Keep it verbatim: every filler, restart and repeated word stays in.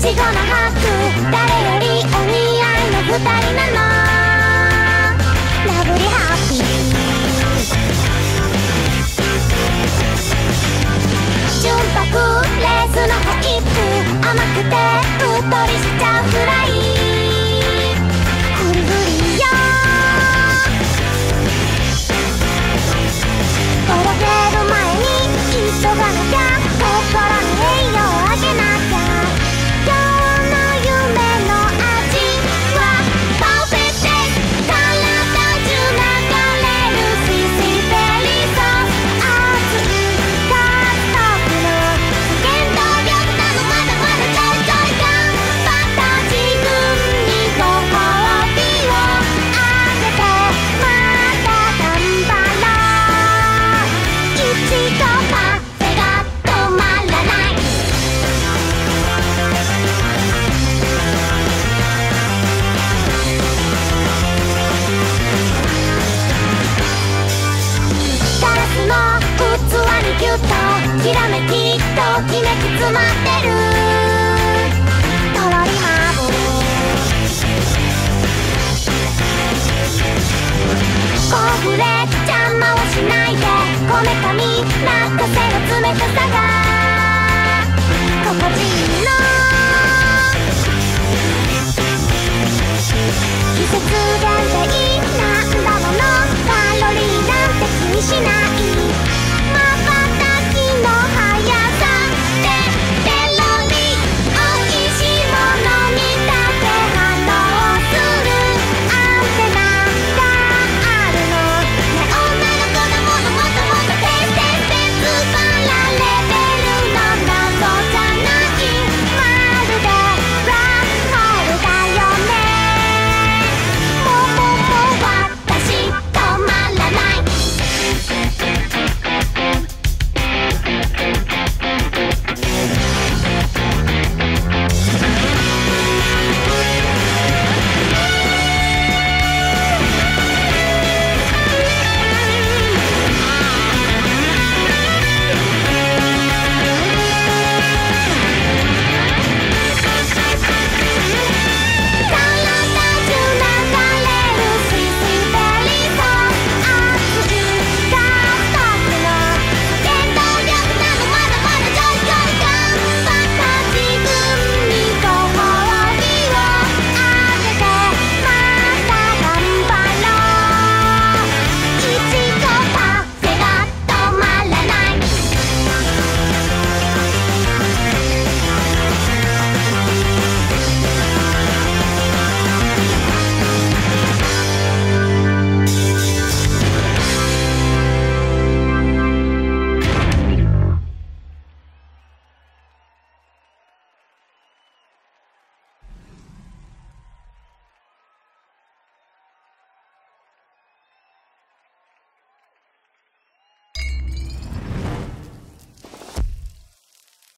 ちごのハック、誰よりお似合いの二人なの。ラブリハッピー、純白レースのホイップ、甘くてうっとりしちゃうくらいフリフリよ。とろける前に急がなきゃ、心に栄養あげなきゃ。今日の夢の味はパーフェクトです。体中流れるスイスイベリーソース、熱いカツトークの原動力なの。まだまだちょいちょい頑張った自分にご褒美をあげて、また頑張ろう。いちごパフェが止まらない。ガラスの器にギュッときらめきときめき詰まってるとろりハーブ、コーンフレーク邪魔をしないで、こめかみ落花生の冷たさが